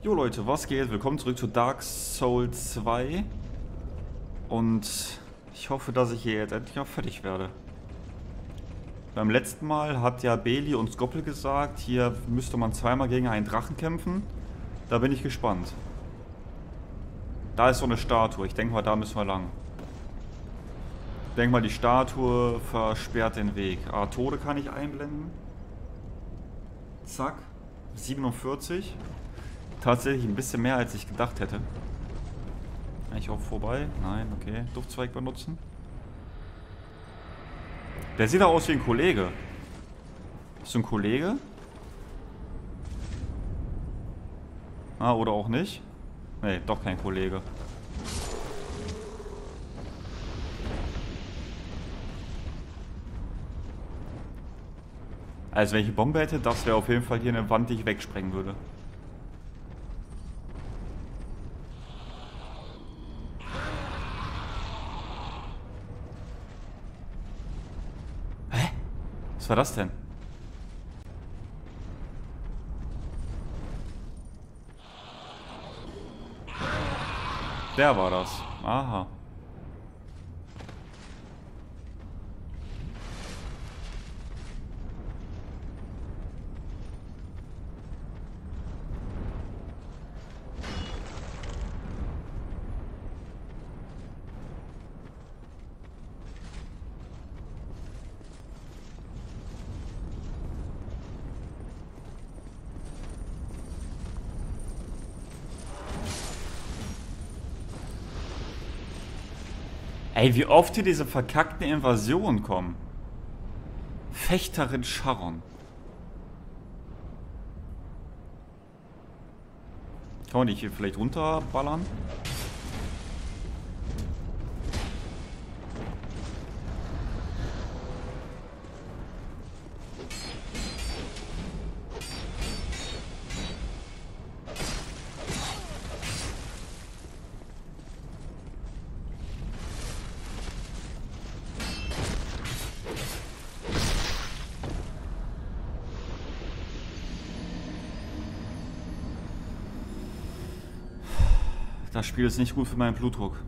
Jo Leute, was geht? Willkommen zurück zu Dark Souls 2. Und ich hoffe, dass ich hier jetzt endlich auch fertig werde. Beim letzten Mal hat ja Beli und Skoppel gesagt, hier müsste man zweimal gegen einen Drachen kämpfen. Da bin ich gespannt. Da ist so eine Statue. Ich denke mal, da müssen wir lang. Ich denke mal, die Statue versperrt den Weg. Ah, Tode kann ich einblenden. Zack. 47. Tatsächlich ein bisschen mehr, als ich gedacht hätte. Kann ich auch vorbei? Nein, okay. Duftzweig benutzen. Der sieht auch aus wie ein Kollege. Ist so ein Kollege? Ah, oder auch nicht? Nee, doch kein Kollege. Also wenn ich eine Bombe hätte, das wäre auf jeden Fall hier eine Wand, die ich wegsprengen würde. Hä? Was war das denn? Der war das. Aha. Ey, wie oft hier diese verkackten Invasionen kommen. Fechterin Sharon. Kann man die hier vielleicht runterballern? Das Spiel ist nicht gut für meinen Blutdruck.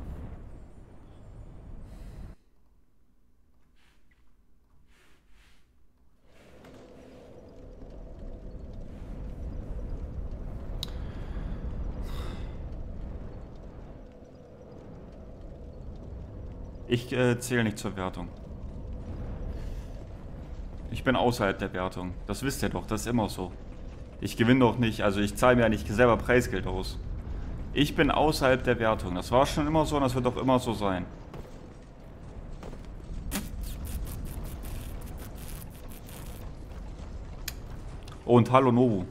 Ich zähle nicht zur Wertung. Ich bin außerhalb der Wertung. Das wisst ihr doch, das ist immer so. Ich gewinne doch nicht, also ich zahle mir ja nicht selber Preisgeld aus. Ich bin außerhalb der Wertung. Das war schon immer so und das wird auch immer so sein. Und hallo Nobu.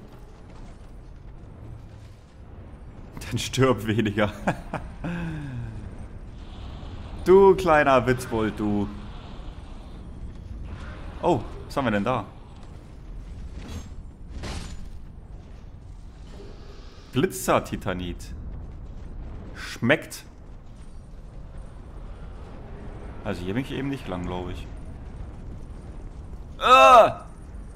Dann stirb weniger. Du kleiner Witzbold, du. Oh, was haben wir denn da? Blitzer-Titanit. Schmeckt. Also hier bin ich eben nicht lang, glaube ich. Ah!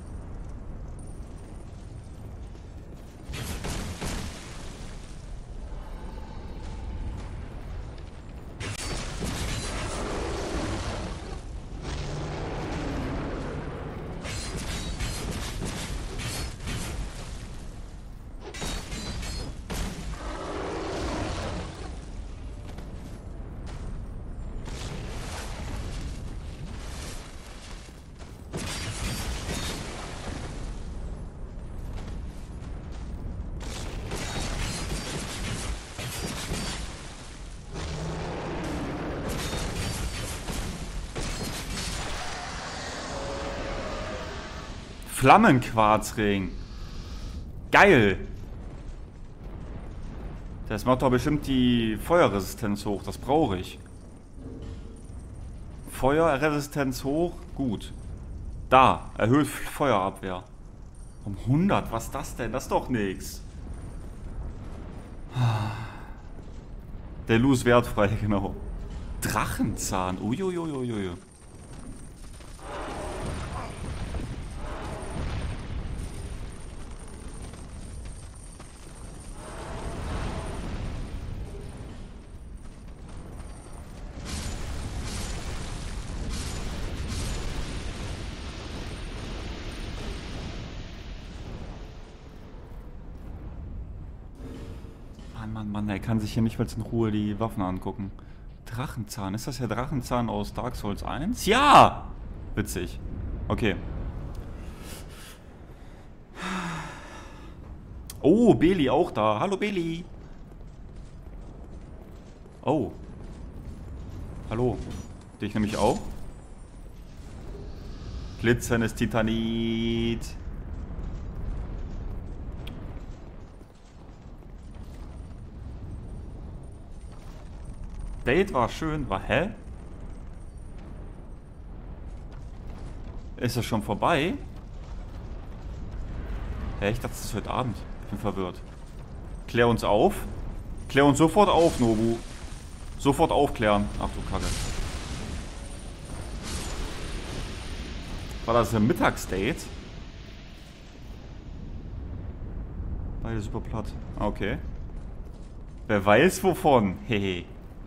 Flammenquarzring. Geil. Das macht doch bestimmt die Feuerresistenz hoch. Das brauche ich. Feuerresistenz hoch. Gut. Da. Erhöht Feuerabwehr. Um 100. Was ist das denn? Das ist doch nix. Der Lu ist wertfrei, genau. Drachenzahn. Uiuiuiui. Mann, er kann sich hier nicht mal in Ruhe die Waffen angucken. Drachenzahn, ist das der Drachenzahn aus Dark Souls 1? Ja! Witzig. Okay. Oh, Beli auch da. Hallo Beli. Oh. Hallo. Dich nämlich auch. Glitzerndes Titanit. Date war schön. Hä? Ist das schon vorbei? Hä, ich dachte, es ist heute Abend. Ich bin verwirrt. Klär uns auf. Klär uns sofort auf, Nobu. Sofort aufklären. Ach du Kacke. War das ein Mittagsdate? Beide super platt. Okay. Wer weiß wovon. Hehe.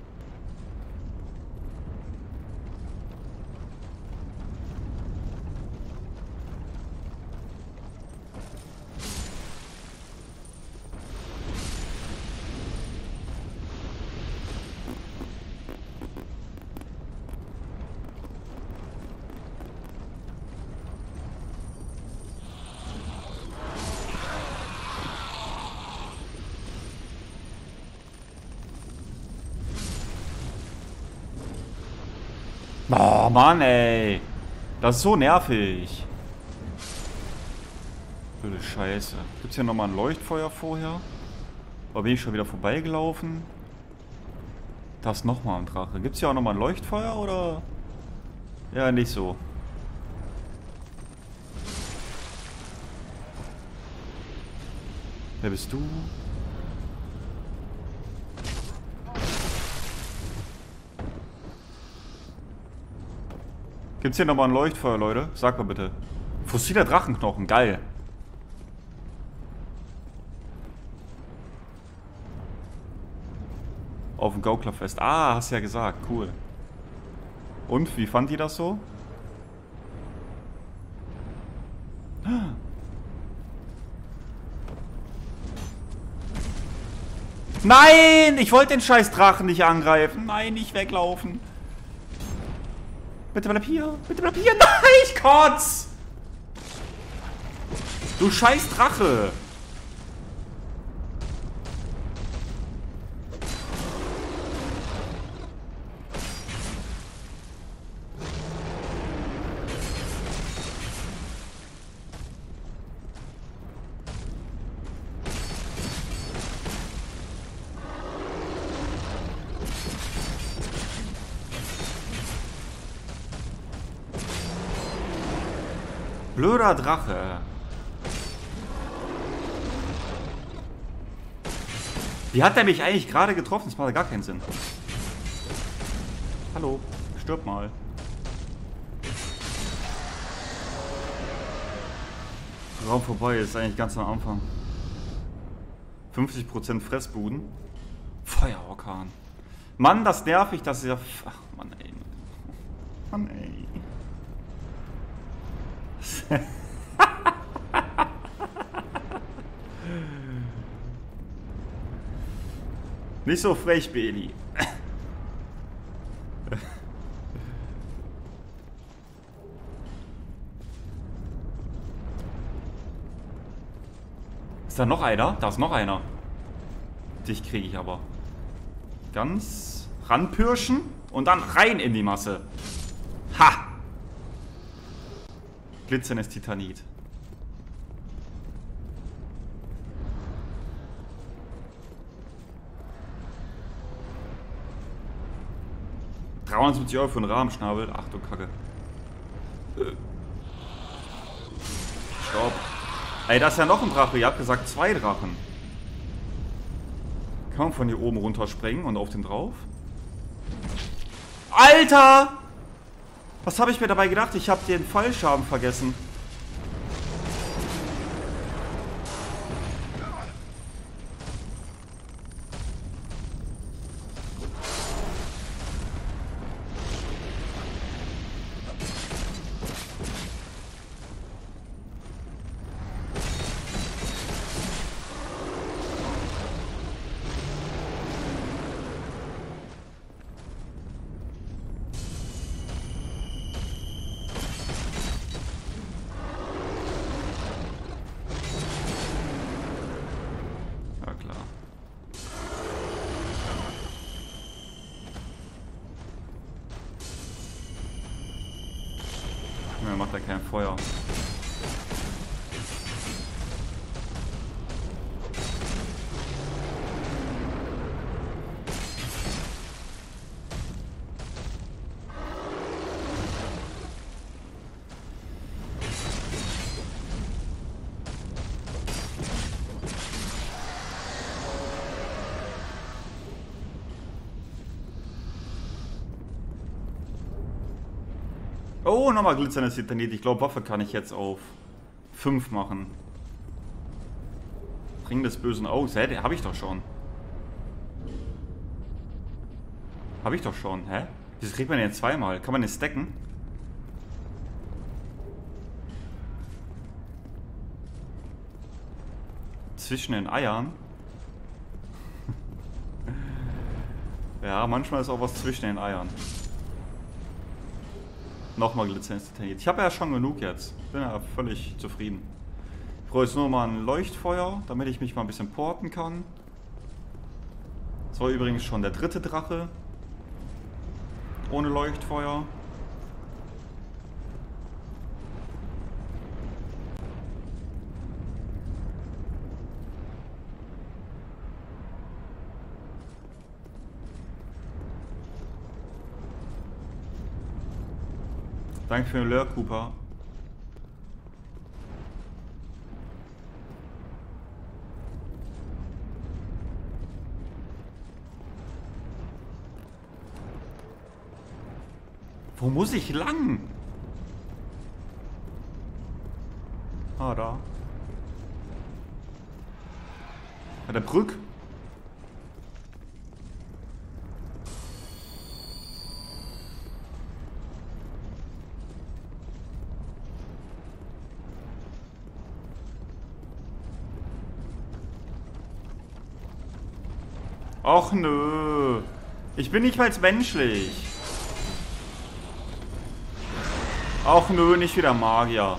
Oh Mann, ey. Das ist so nervig. Blöde Scheiße. Gibt's hier nochmal ein Leuchtfeuer vorher? Oder bin ich schon wieder vorbeigelaufen? Da ist nochmal ein Drache. Gibt's hier auch nochmal ein Leuchtfeuer oder? Ja, nicht so. Wer bist du? Gibt's hier nochmal ein Leuchtfeuer, Leute? Sag mal bitte. Fossiler Drachenknochen, geil. Auf dem Gauklerfest. Ah, hast ja gesagt, cool. Und, wie fand die das so? Nein! Ich wollte den scheiß Drachen nicht angreifen. Nein, nicht weglaufen. Bitte bleib hier. Bitte bleib hier. Nein, ich kotz! Du scheiß Drache. Blöder Drache. Wie hat der mich eigentlich gerade getroffen? Das macht gar keinen Sinn. Hallo, stirb mal. Raum vorbei, ist eigentlich ganz am Anfang. 50% Fressbuden. Feuerorkan. Mann, das nervig, dass dieser... Ach, Mann, ey. Mann, ey. Nicht so frech, Beli. Ist da noch einer? Da ist noch einer. Dich kriege ich aber. Ganz ranpirschen und dann rein in die Masse. Ha! Glitzerndes Titanit. €370 für einen Rahmenschnabel. Ach du Kacke. Stopp. Ey, da ist ja noch ein Drache. Ihr habt gesagt 2 Drachen. Kann man von hier oben runterspringen und auf den drauf? Alter! Was habe ich mir dabei gedacht? Ich habe den Fallschaden vergessen. Ne, macht er kein Feuer. Oh, nochmal glitzerndes Titanit. Ich glaube, Waffe kann ich jetzt auf 5 machen. Ring des bösen Auges. Hä, den hab ich doch schon. Hab ich doch schon. Hä? Wieso kriegt man den zweimal? Kann man den stacken? Zwischen den Eiern? Ja, manchmal ist auch was zwischen den Eiern. Nochmal glitzerndes Titanit. Ich habe ja schon genug jetzt. Bin ja völlig zufrieden. Ich brauche jetzt nur mal ein Leuchtfeuer, damit ich mich mal ein bisschen porten kann. Das war übrigens schon der 3. Drache. Ohne Leuchtfeuer. Danke für den Lure, Cooper. Wo muss ich lang? Ah, da. Bei der Brücke. Och nö. Ich bin nicht mal menschlich. Ach nö, nicht wieder Magier.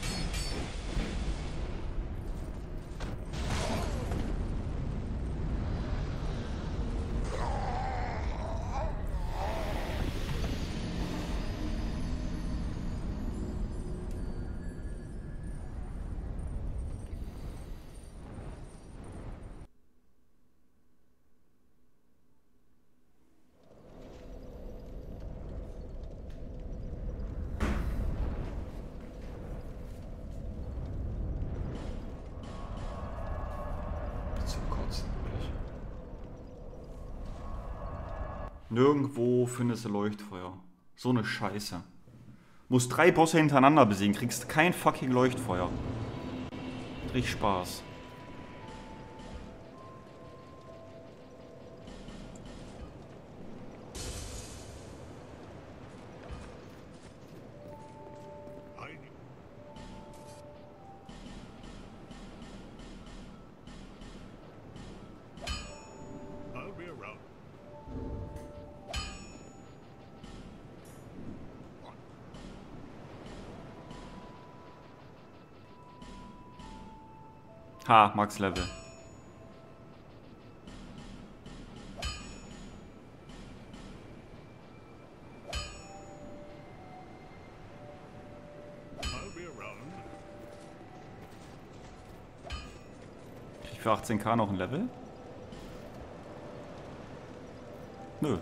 Nirgendwo findest du Leuchtfeuer. So eine Scheiße. Musst 3 Bosse hintereinander besiegen, kriegst kein fucking Leuchtfeuer. Richtig Spaß. Ha, Max Level. Krieg ich für 18.000 noch ein Level? Nö.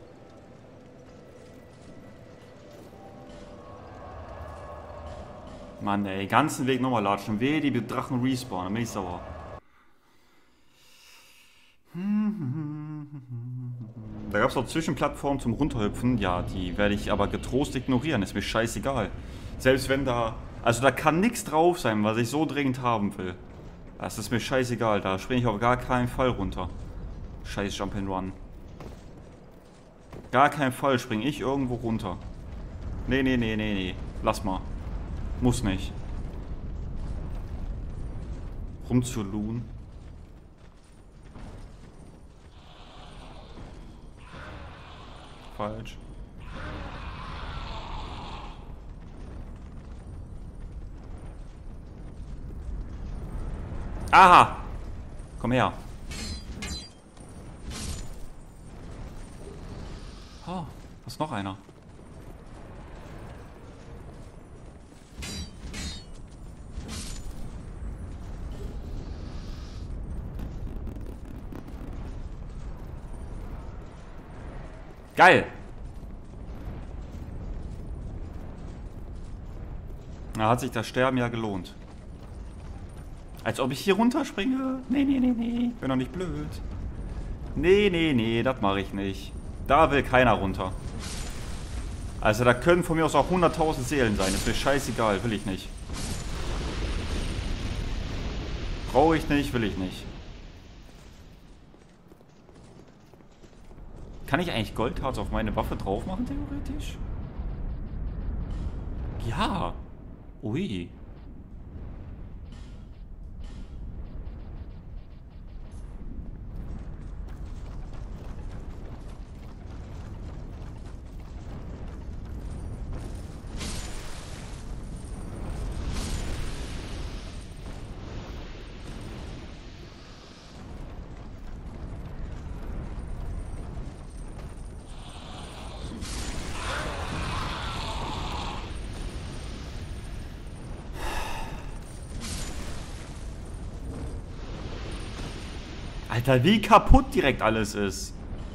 Mann ey, ganzen Weg nochmal latschen. Weh, die Drachen respawnen, dann bin ich sauer. Da gab es auch Zwischenplattformen zum Runterhüpfen. Ja, die werde ich aber getrost ignorieren. Ist mir scheißegal. Selbst wenn da... Also da kann nichts drauf sein, was ich so dringend haben will. Das ist mir scheißegal. Da springe ich auf gar keinen Fall runter. Scheiß Jump'n'Run. Gar keinen Fall springe ich irgendwo runter. Nee, nee, nee, nee, nee. Lass mal. Muss nicht. Rumzuluhen. Falsch. Aha! Komm her. Oh, was ist noch einer? Geil. Da hat sich das Sterben ja gelohnt. Als ob ich hier runterspringe. Nee, nee, nee, nee. Bin doch nicht blöd. Nee, nee, nee, das mache ich nicht. Da will keiner runter. Also da können von mir aus auch 100.000 Seelen sein. Ist mir scheißegal, will ich nicht. Brauche ich nicht, will ich nicht. Kann ich eigentlich Goldharz auf meine Waffe drauf machen, theoretisch? Ja. Ui. Alter, wie kaputt direkt alles ist.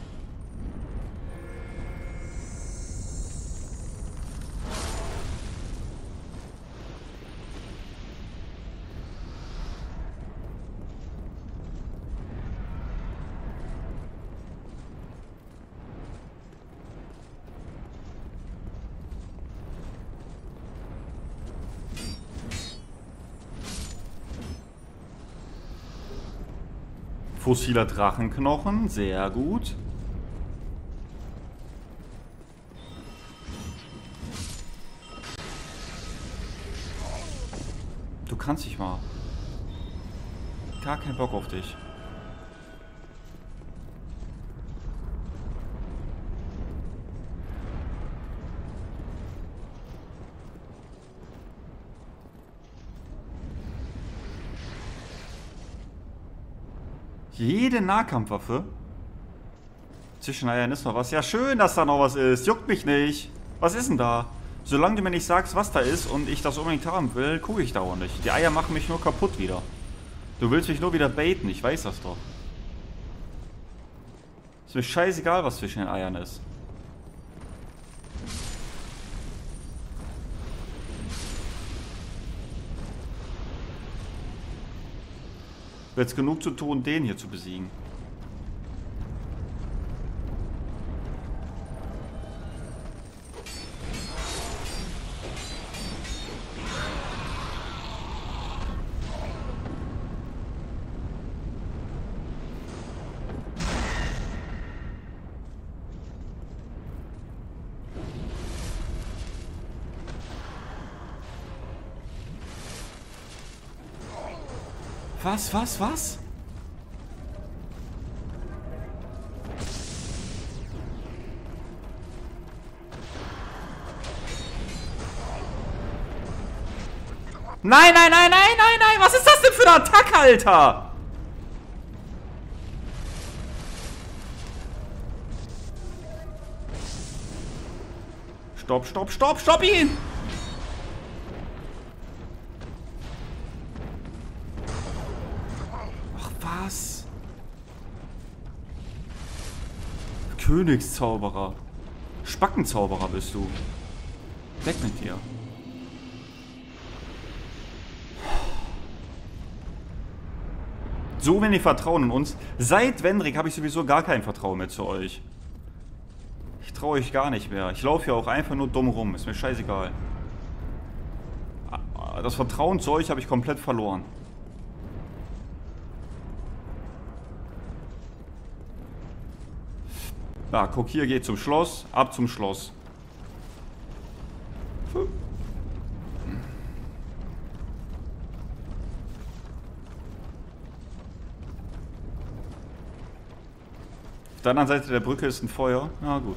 Fossiler Drachenknochen, sehr gut. Du kannst dich mal. Gar keinen Bock auf dich. Jede Nahkampfwaffe. Zwischen Eiern ist noch was. Ja, schön, dass da noch was ist. Juckt mich nicht. Was ist denn da? Solange du mir nicht sagst, was da ist und ich das unbedingt haben will, gucke ich da auch nicht. Die Eier machen mich nur kaputt wieder. Du willst mich nur wieder baiten, ich weiß das doch. Ist mir scheißegal, was zwischen den Eiern ist. Wird genug zu tun, den hier zu besiegen. Was? Nein, was ist das denn für eine Attacke, Alter? Stopp ihn! Ach, was? Königszauberer. Spackenzauberer bist du. Weg mit dir. So wenig Vertrauen in uns. Seit Vendrick habe ich sowieso gar kein Vertrauen mehr zu euch. Ich traue euch gar nicht mehr. Ich laufe ja auch einfach nur dumm rum. Ist mir scheißegal. Das Vertrauen zu euch habe ich komplett verloren. Na, guck, hier geht zum Schloss. Ab zum Schloss. Auf der anderen Seite der Brücke ist ein Feuer. Na gut.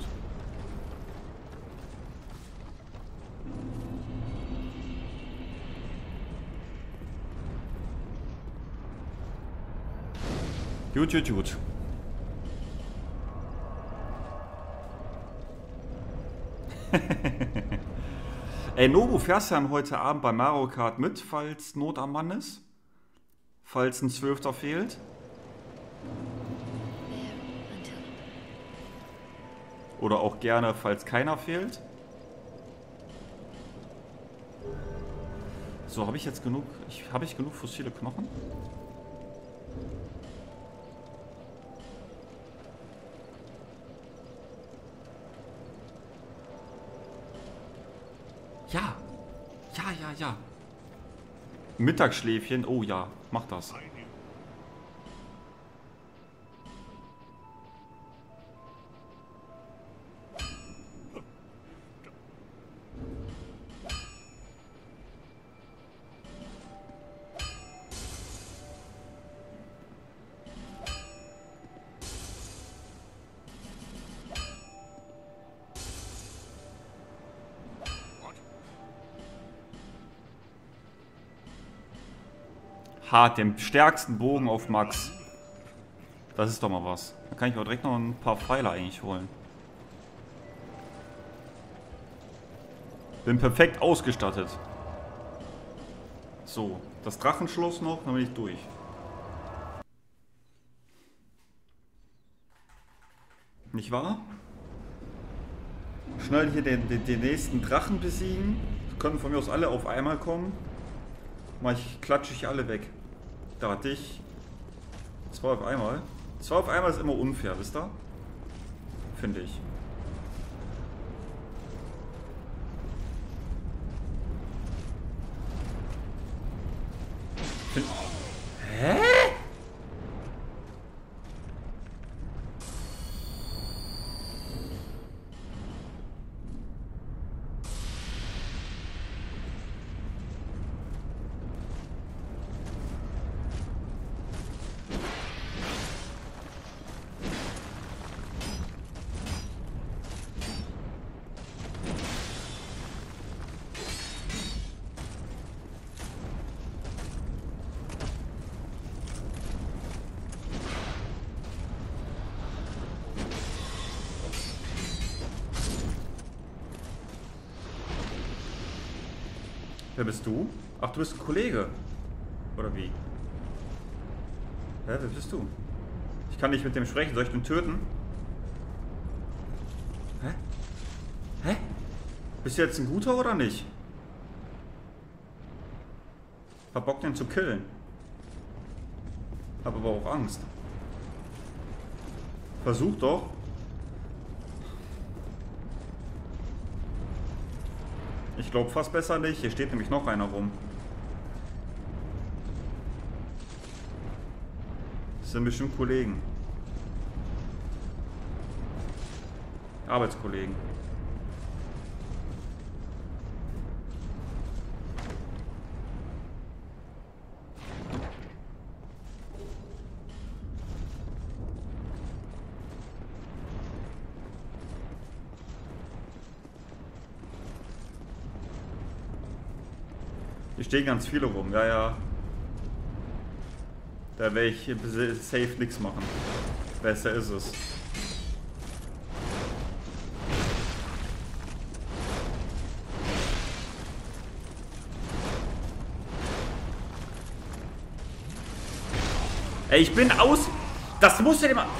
Gut. Ey, Nobu, fährst du dann heute Abend bei Mario Kart mit, falls Not am Mann ist? Falls ein Zwölfter fehlt? Oder auch gerne, falls keiner fehlt. So, habe ich jetzt genug... Habe ich genug fossile Knochen? Ja. Ja. Mittagsschläfchen. Oh ja, mach das. Hart, den stärksten Bogen auf Max. Das ist doch mal was. Da kann ich auch direkt noch ein paar Pfeile eigentlich holen. Bin perfekt ausgestattet. So, das Drachenschloss noch, dann bin ich durch. Nicht wahr? Schnell hier den nächsten Drachen besiegen. Können von mir aus alle auf einmal kommen. Klatsche ich alle weg. Da hatte ich 2 auf einmal. 2 auf einmal ist immer unfair, wisst ihr? Finde ich. Hä? Wer bist du? Ach, du bist ein Kollege. Oder wie? Hä, wer bist du? Ich kann nicht mit dem sprechen. Soll ich den töten? Hä? Hä? Bist du jetzt ein Guter oder nicht? Hab Bock, den zu killen. Hab aber auch Angst. Versuch doch. Ich glaube fast besser nicht. Hier steht nämlich noch einer rum. Das sind bestimmt Kollegen. Arbeitskollegen. Hier stehen ganz viele rum, ja. Da werde ich safe nichts machen. Besser ist es. Ey, ich bin aus... Das musst du dir mal...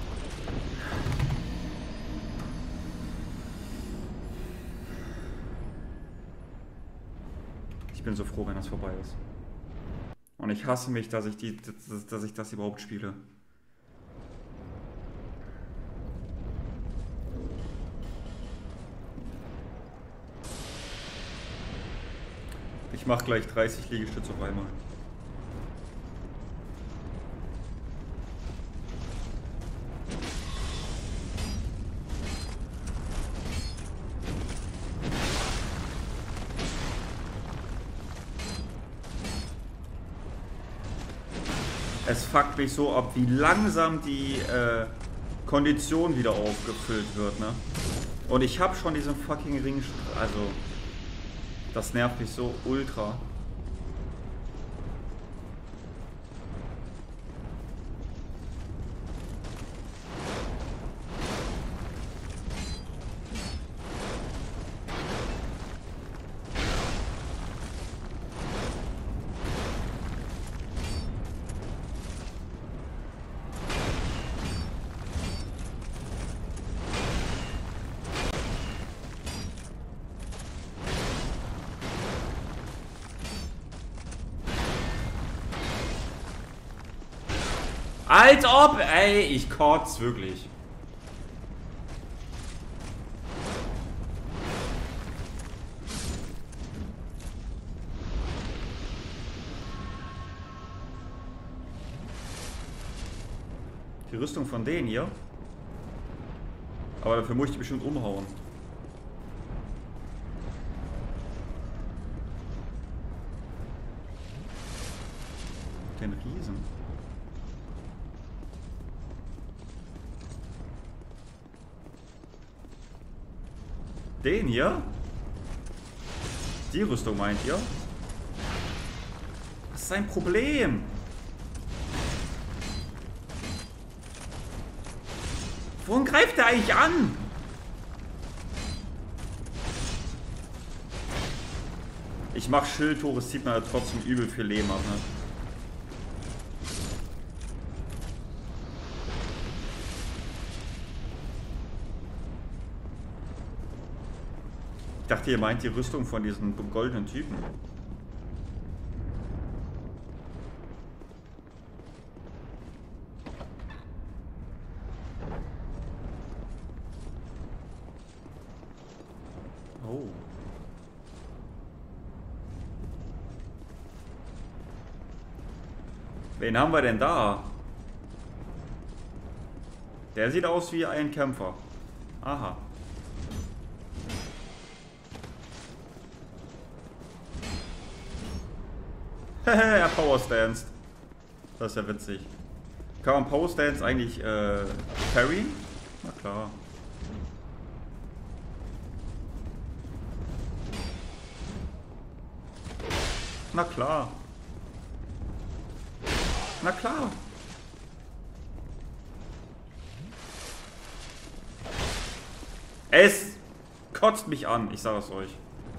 Ich bin so froh, wenn das vorbei ist. Und ich hasse mich, dass ich das überhaupt spiele. Ich mache gleich 30 Liegestütze auf einmal. Es fuckt mich so ab, wie langsam die Kondition wieder aufgefüllt wird, ne? Und ich habe schon diesen fucking Ring, also das nervt mich so ultra. Als ob! Ey, ich kotz wirklich. Die Rüstung von denen hier. Aber dafür muss ich die bestimmt umhauen. Den Riesen. Den hier? Die Rüstung meint ihr? Was ist sein Problem? Wohin greift er eigentlich an? Ich mach Schildtore, es zieht mir ja trotzdem übel viel Leben ab, ne? Ich dachte, ihr meint die Rüstung von diesen goldenen Typen. Oh. Wen haben wir denn da? Der sieht aus wie ein Kämpfer. Aha. Er Powerstanced. Das ist ja witzig. Kann man Powerstance eigentlich parryen? Na klar. Na klar. Na klar. Es kotzt mich an, ich sage es euch.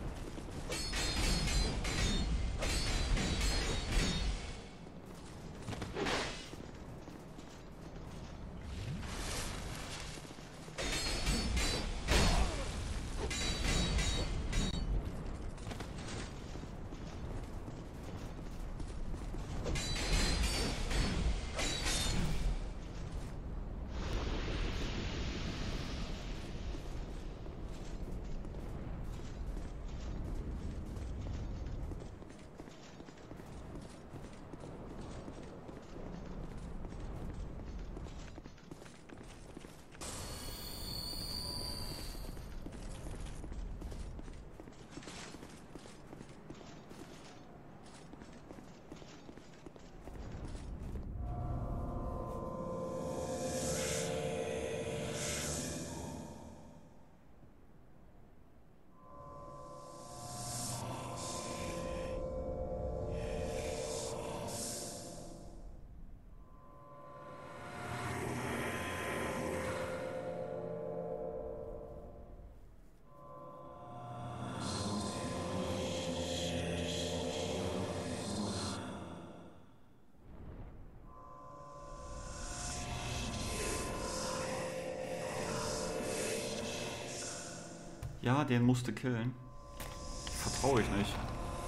Ja, den musste killen. Vertraue ich nicht.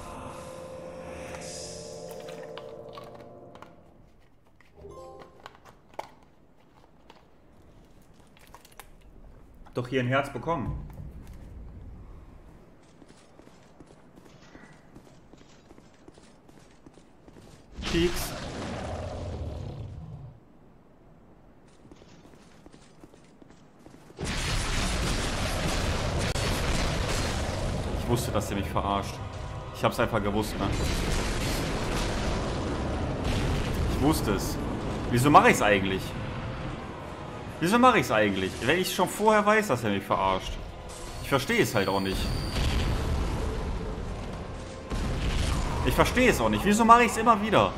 Doch hier ein Herz bekommen. Peaks. Ich wusste, dass ihr mich verarscht. Ich hab's einfach gewusst, ne? Ich wusste es. Wieso mache ich's eigentlich? Wieso mache ich's eigentlich? Wenn ich schon vorher weiß, dass er mich verarscht. Ich verstehe es halt auch nicht. Ich verstehe es auch nicht. Wieso mache ich es immer wieder?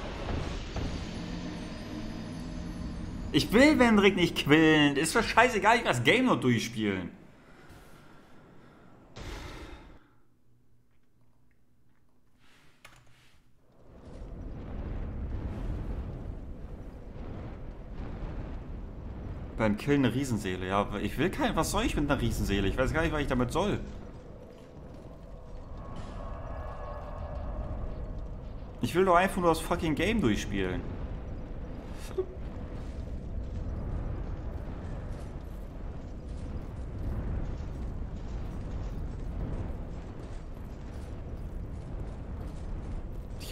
Ich will Vendrick nicht quillen. Ist doch scheißegal, ich will das Game noch durchspielen. Beim Killen eine Riesenseele. Ja, ich will kein... Was soll ich mit einer Riesenseele? Ich weiß gar nicht, was ich damit soll. Ich will doch einfach nur das fucking Game durchspielen.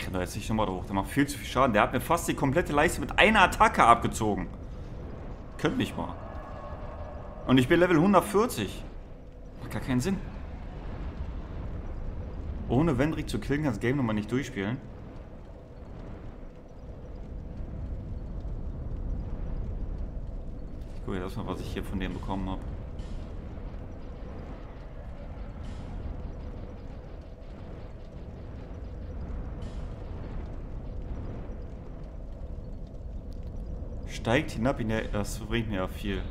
Und da jetzt nicht nochmal hoch. Der macht viel zu viel Schaden. Der hat mir fast die komplette Leiste mit einer Attacke abgezogen. Könnt nicht mal. Und ich bin Level 140. Macht gar keinen Sinn. Ohne Vendrick zu killen, kann das Game nochmal nicht durchspielen. Ich gucke jetzt erstmal, was ich hier von dem bekommen habe. Steigt hinab in der... Das bringt mir ja viel.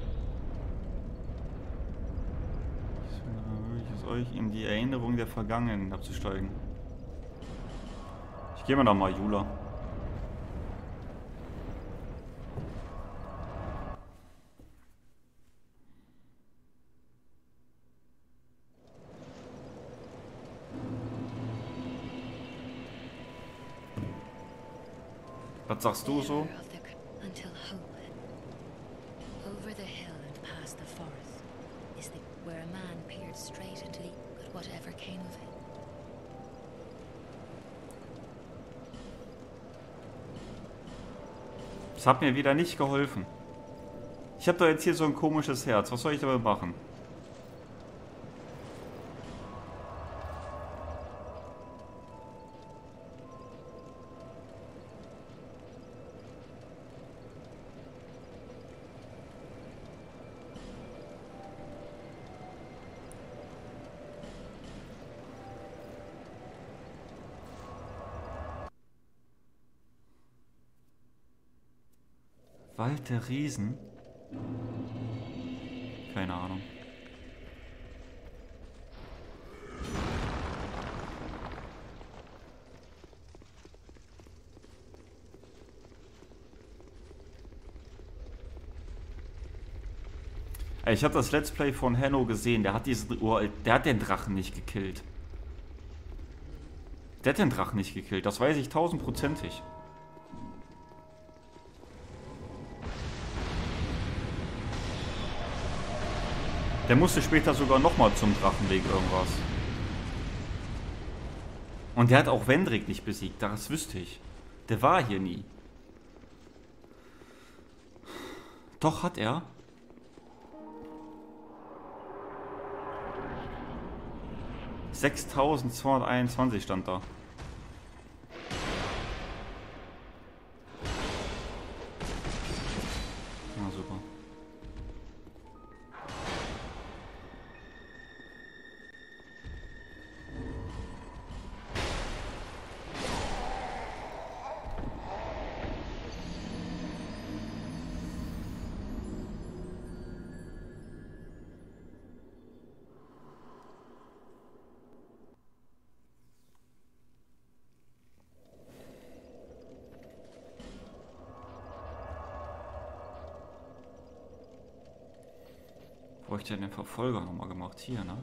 Ich euch in die Erinnerung der Vergangenheit abzusteigen. Ich gehe mal noch mal Jula. Was sagst du so? Until hope, over the hill and past the forest, is the where a man peered straight into the but whatever came of it. Das hat mir wieder nicht geholfen. Ich habe doch jetzt hier so ein komisches Herz. Was soll ich damit machen? Wald der Riesen? Keine Ahnung. Ich habe das Let's Play von Henno gesehen. Der hat diesen der hat den Drachen nicht gekillt. Der hat den Drachen nicht gekillt. Das weiß ich 1000%ig. Der musste später sogar nochmal zum Drachen wegen irgendwas. Und der hat auch Vendrick nicht besiegt, das wüsste ich. Der war hier nie. Doch, hat er. $6.221 stand da. Na super. Wo habe ich denn den Verfolger nochmal gemacht? Hier, ne?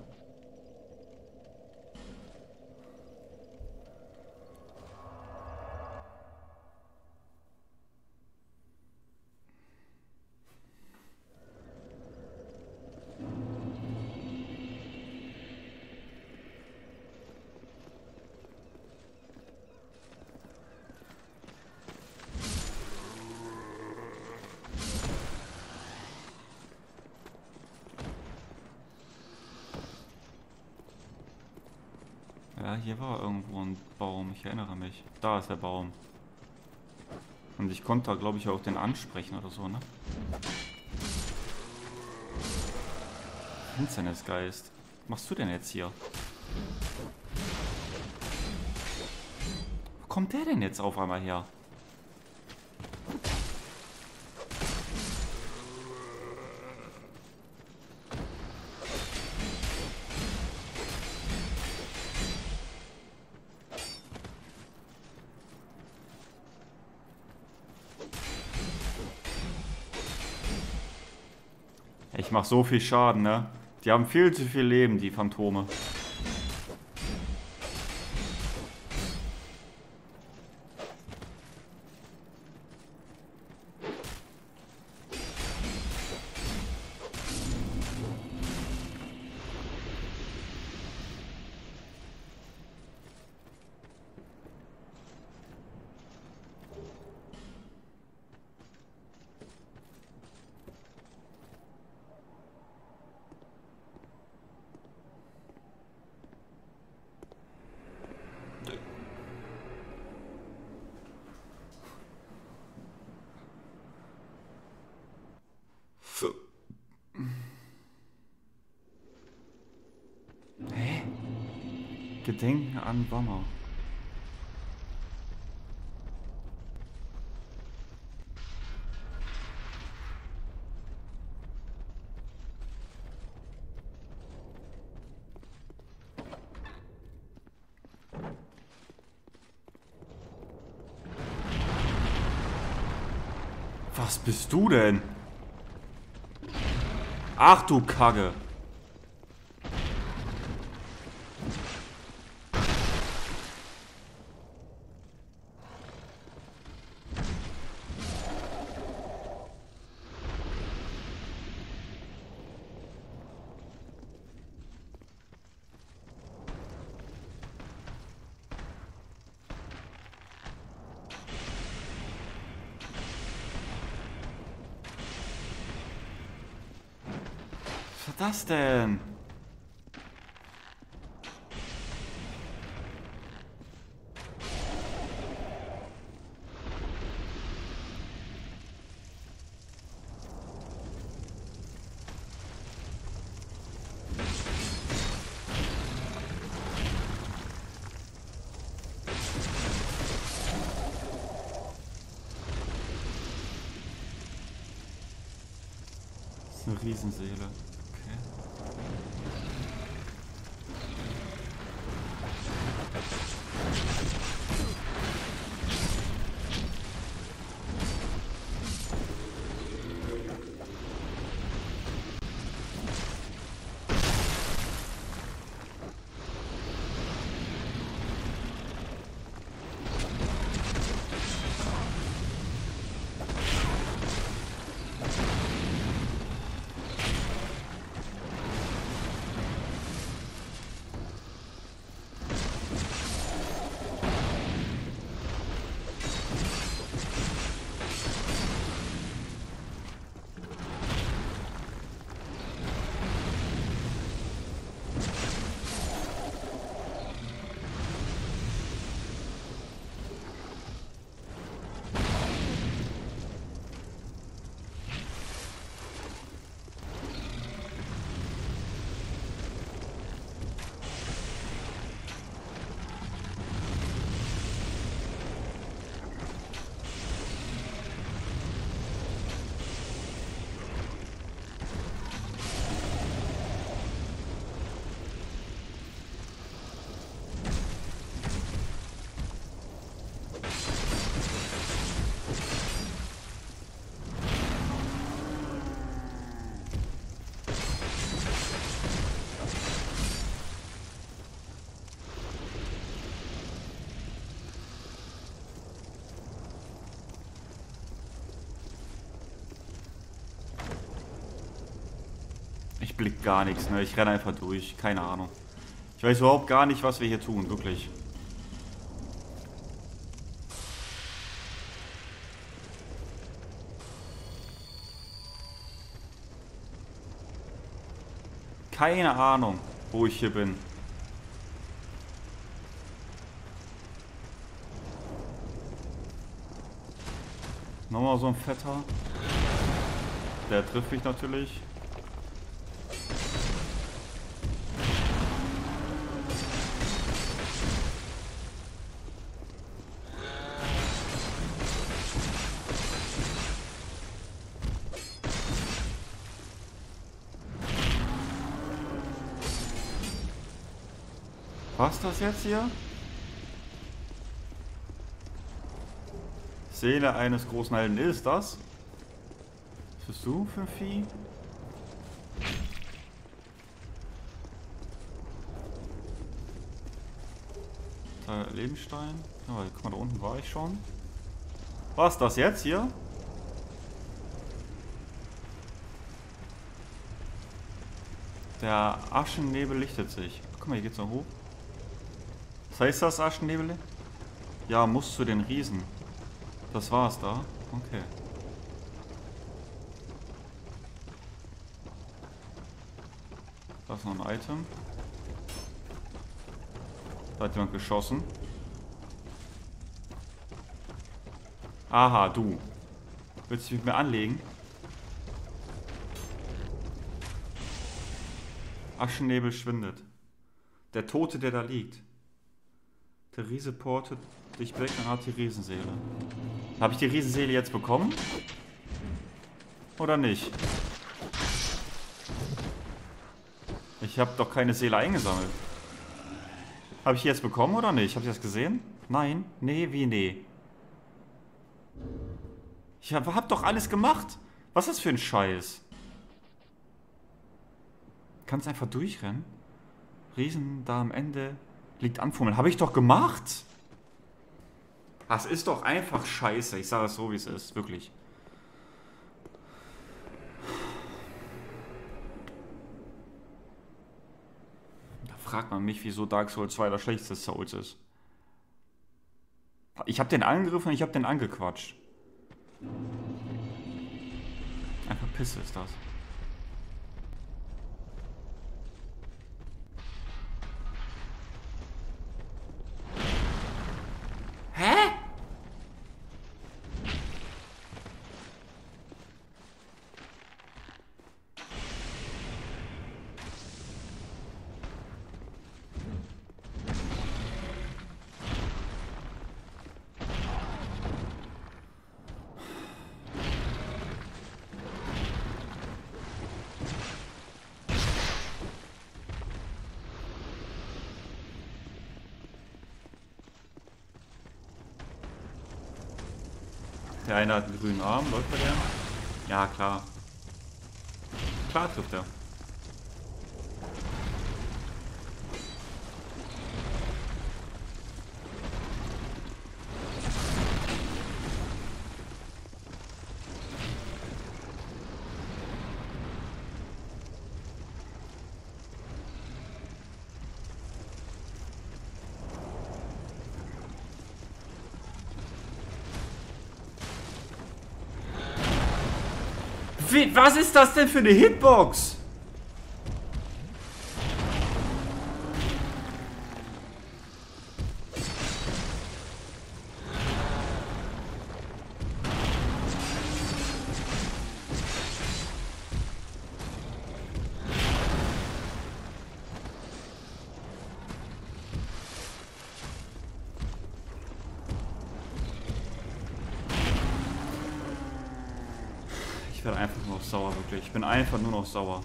Ja, hier war irgendwo ein Baum, ich erinnere mich. Da ist der Baum. Und ich konnte da, glaube ich, auch den ansprechen oder so, ne? Finsternisgeist. Was machst du denn jetzt hier? Wo kommt der denn jetzt auf einmal her? Ich mach so viel Schaden, ne? Die haben viel zu viel Leben, die Phantome. Gedenken an Wammer. Was bist du denn? Ach du Kacke. Was war das denn? Das ist eine Riesenseele. Okay. Ich blick gar nichts, ne? Ich renne einfach durch. Keine Ahnung. Ich weiß überhaupt gar nicht, was wir hier tun, wirklich. Keine Ahnung, wo ich hier bin. Nochmal so ein Fetter. Der trifft mich natürlich. Was das jetzt hier? Seele eines großen Helden ist das? Was bist du für ein Vieh? Da Lebensstein. Ja, guck mal, da unten war ich schon. Was das jetzt hier? Der Aschennebel lichtet sich. Guck mal, hier geht's noch hoch. Was heißt das, Aschennebel? Ja, muss zu den Riesen. Das war's da? Okay. Da ist noch ein Item. Da hat jemand geschossen. Aha, du. Willst du dich mit mir anlegen? Aschennebel schwindet. Der Tote, der da liegt. Der Riese portet dich weg und hat die Riesenseele. Habe ich die Riesenseele jetzt bekommen? Oder nicht? Ich habe doch keine Seele eingesammelt. Habe ich die jetzt bekommen oder nicht? Habt ihr das gesehen? Nein? Nee, wie nee? Ich hab doch alles gemacht. Was ist das für ein Scheiß? Kannst einfach durchrennen? Riesen da am Ende liegt anfummeln. Habe ich doch gemacht. Das ist doch einfach scheiße. Ich sage es so, wie es ist. Wirklich. Da fragt man mich, wieso Dark Souls 2 das schlechteste Souls ist. Ich habe den angegriffen und ich habe den angequatscht. Einfach Pisse ist das. Hä? Der eine hat einen grünen Arm, läuft bei der? Ja, klar. Klar trifft er. Was ist das denn für eine Hitbox? Ich werde einfach nur noch sauer, wirklich. Ich bin einfach nur noch sauer.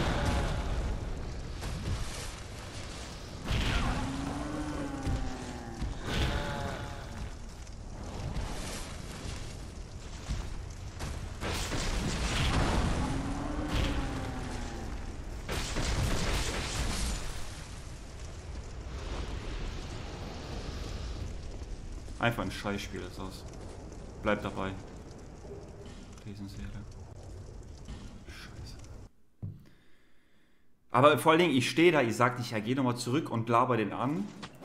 Einfach ein Scheißspiel ist das. Bleib dabei. Riesenseele. Scheiße. Aber vor allen Dingen, ich stehe da, ich sag nicht, ja, geh nochmal zurück und laber den an.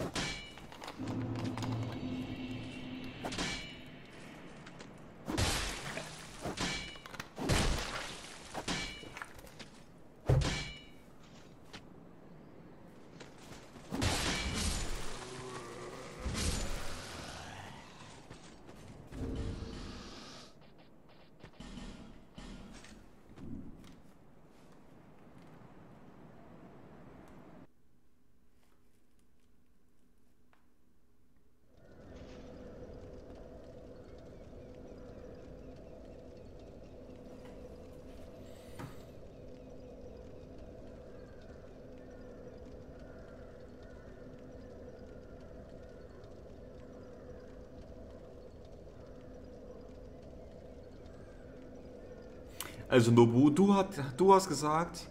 Also Nobu, du hast gesagt,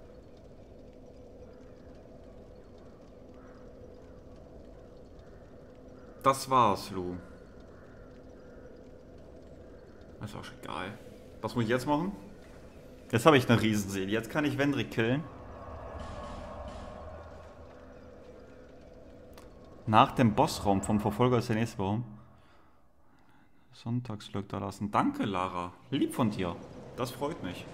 das war's, Lu. Ist auch egal. Was muss ich jetzt machen? Jetzt habe ich eine Riesenseele. Jetzt kann ich Wendrik killen. Nach dem Bossraum vom Verfolger ist der nächste Baum. Sonntagsglück da lassen. Danke, Lara. Lieb von dir. Das freut mich.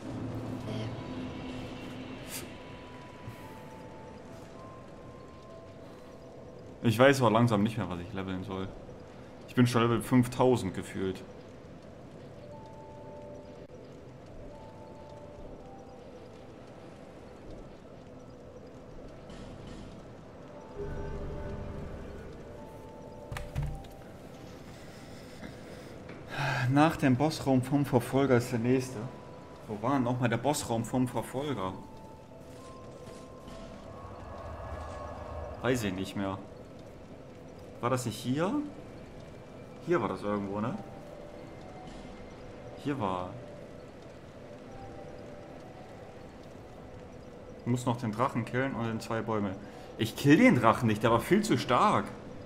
Ich weiß aber langsam nicht mehr, was ich leveln soll. Ich bin schon Level 5000 gefühlt. Nach dem Bossraum vom Verfolger ist der nächste. Wo war denn nochmal der Bossraum vom Verfolger? Weiß ich nicht mehr. War das nicht hier? Hier war das irgendwo, ne? Hier war... Ich muss noch den Drachen killen und den 2 Bäume. Ich kill den Drachen nicht, der war viel zu stark.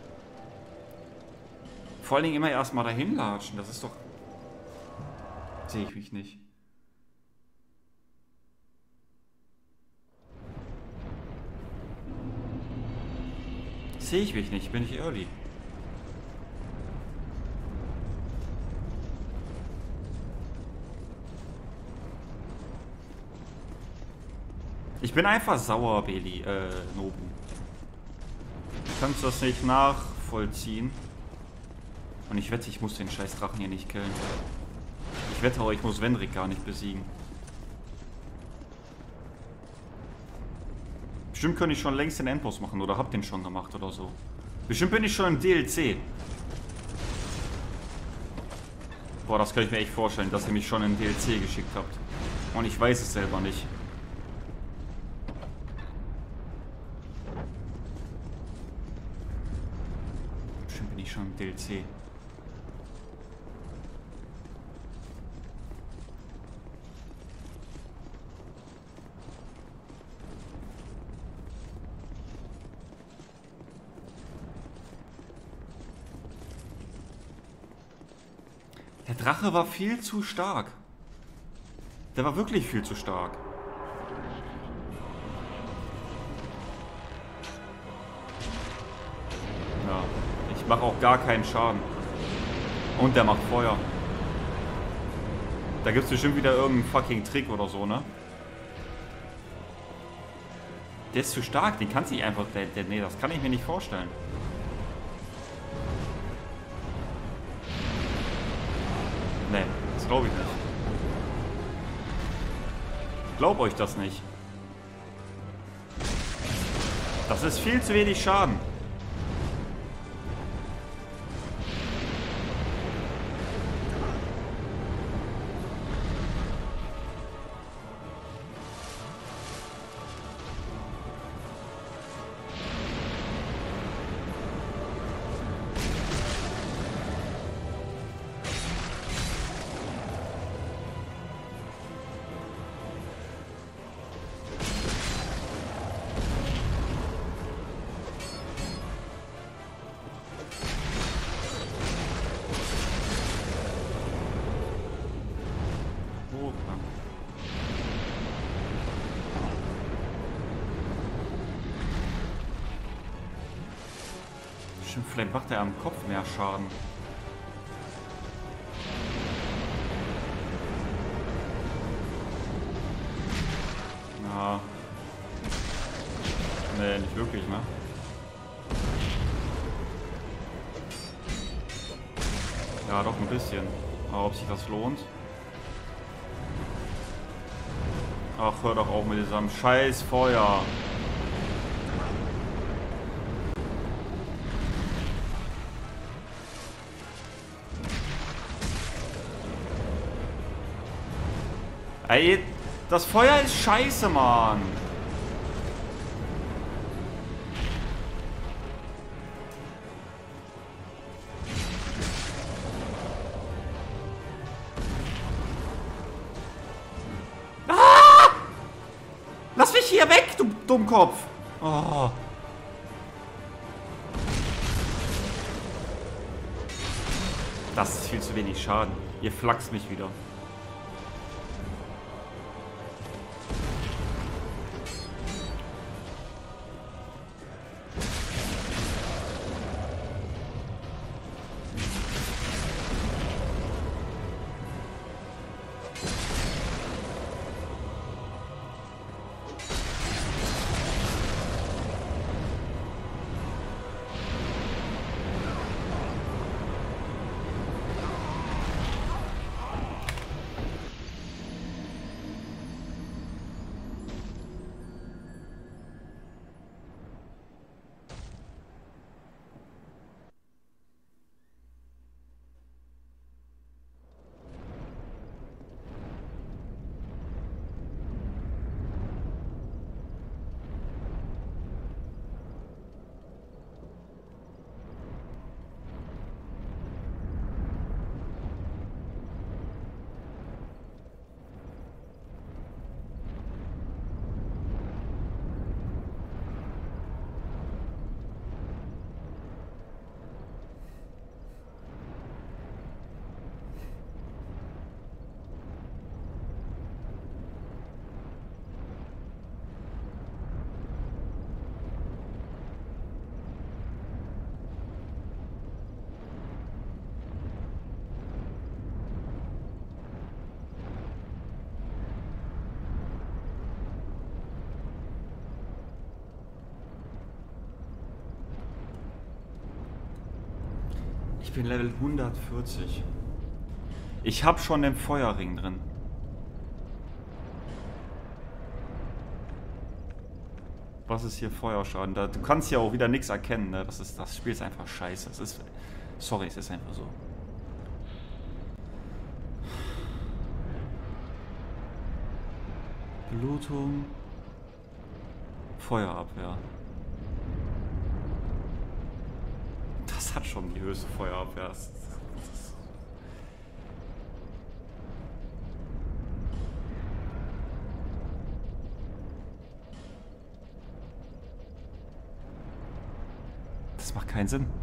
Vor allen Dingen immer erstmal dahin latschen, das ist doch... Sehe ich mich nicht. Sehe ich mich nicht, bin ich early. Ich bin einfach sauer, Beli, Nobu. Du kannst das nicht nachvollziehen. Und ich wette, ich muss den scheiß Drachen hier nicht killen. Ich wette auch, ich muss Vendrick gar nicht besiegen. Bestimmt könnte ich schon längst den Endboss machen oder hab den schon gemacht oder so. Bestimmt bin ich schon im DLC. Boah, das kann ich mir echt vorstellen, dass ihr mich schon im DLC geschickt habt. Und ich weiß es selber nicht. Bestimmt bin ich schon im DLC. Der Drache war viel zu stark. Der war wirklich viel zu stark. Ja, ich mache auch gar keinen Schaden. Und der macht Feuer. Da gibt es bestimmt wieder irgendeinen fucking Trick oder so, ne? Der ist zu stark, den kannst du nicht einfach... Nee, das kann ich mir nicht vorstellen. Nee, das glaube ich nicht. Ich glaube euch das nicht. Das ist viel zu wenig Schaden. Vielleicht macht er am Kopf mehr Schaden. Ja. Nee, nicht wirklich, ne? Ja, doch ein bisschen. Aber ob sich das lohnt? Ach, hör doch auf mit diesem scheiß Feuer. Ey, das Feuer ist scheiße, Mann. Ah! Lass mich hier weg, du Dummkopf. Oh. Das ist viel zu wenig Schaden. Ihr flachst mich wieder. Ich bin Level 140. Ich habe schon den Feuerring drin. Was ist hier Feuerschaden? Du kannst ja auch wieder nichts erkennen. Ne? Das Spiel ist einfach scheiße. Sorry, es ist einfach so. Blutung. Feuerabwehr. Das hat schon die höchste Feuerabwehr. Das macht keinen Sinn.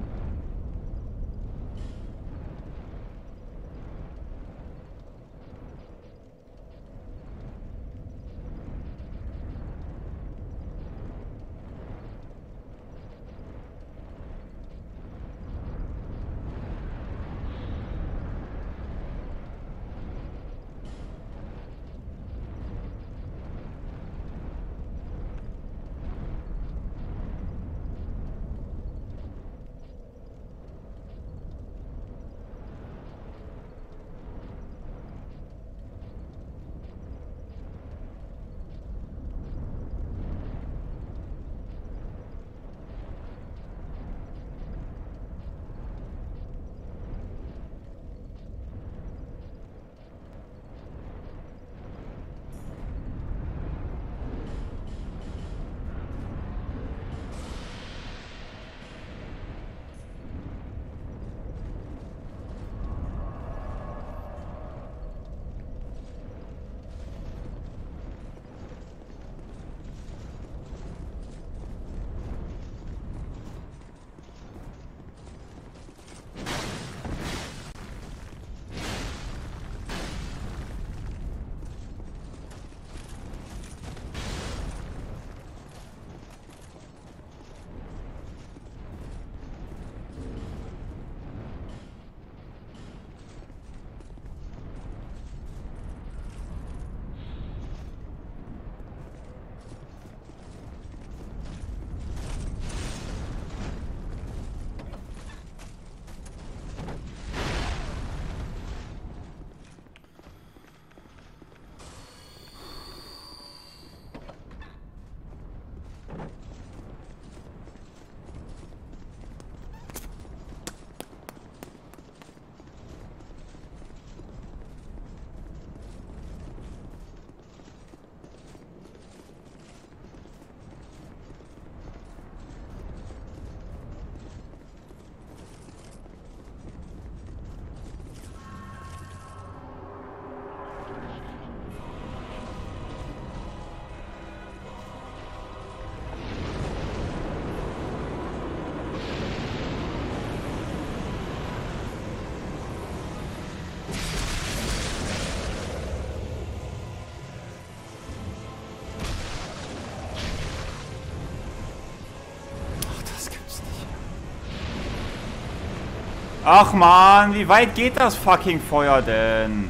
Ach man, wie weit geht das fucking Feuer denn?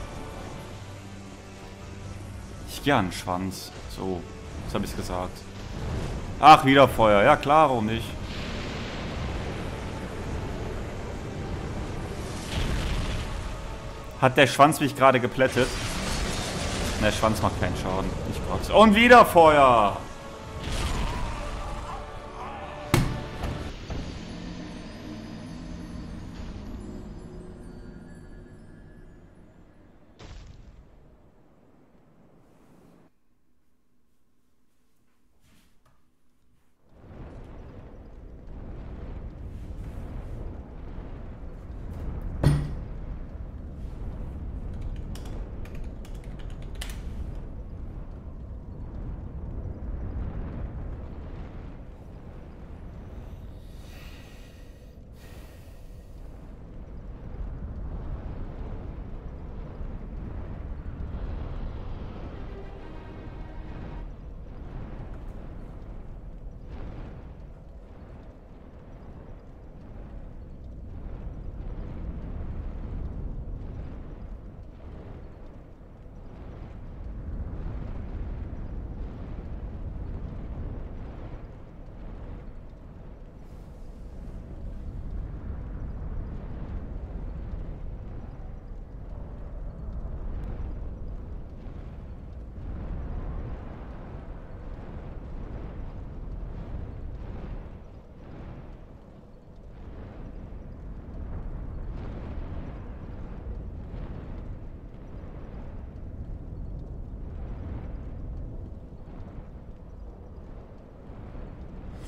Ich gehe an den Schwanz. So, das habe ich gesagt. Ach, wieder Feuer. Ja klar, warum nicht? Hat der Schwanz mich gerade geplättet? Der Schwanz macht keinen Schaden. Ich kotze. Und wieder Feuer!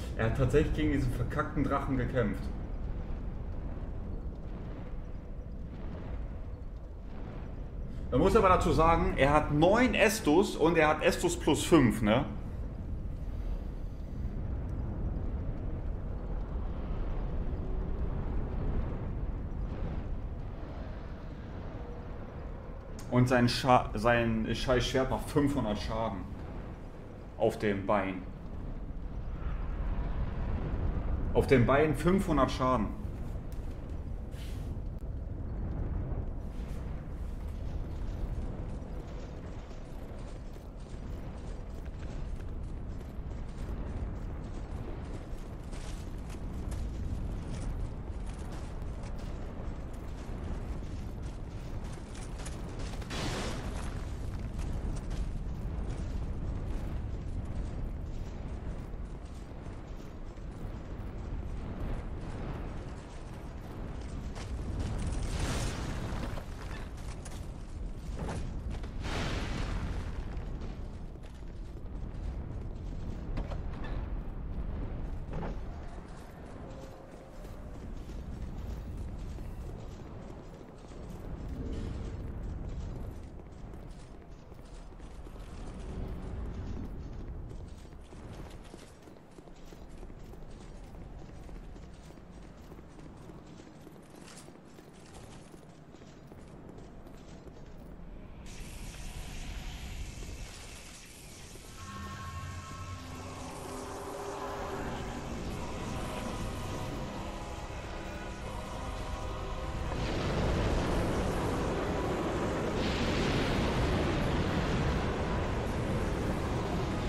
Er hat tatsächlich gegen diesen verkackten Drachen gekämpft. Man muss aber dazu sagen, er hat 9 Estus und er hat Estus plus 5, ne? Und sein scheiß Schwert macht 500 Schaden. Auf dem Bein. Auf dem Bein 500 Schaden.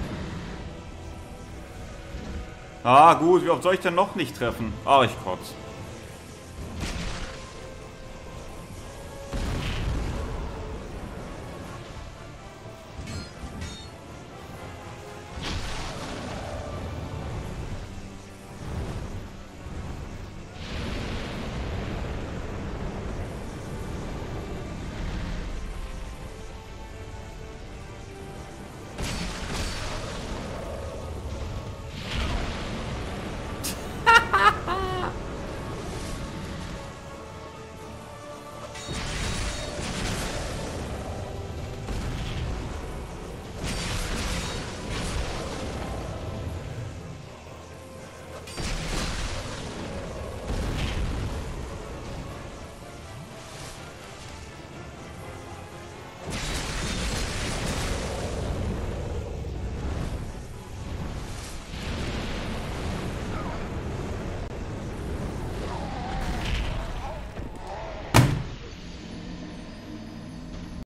Ah, gut, wie oft soll ich denn noch nicht treffen? Ah, ich kotze.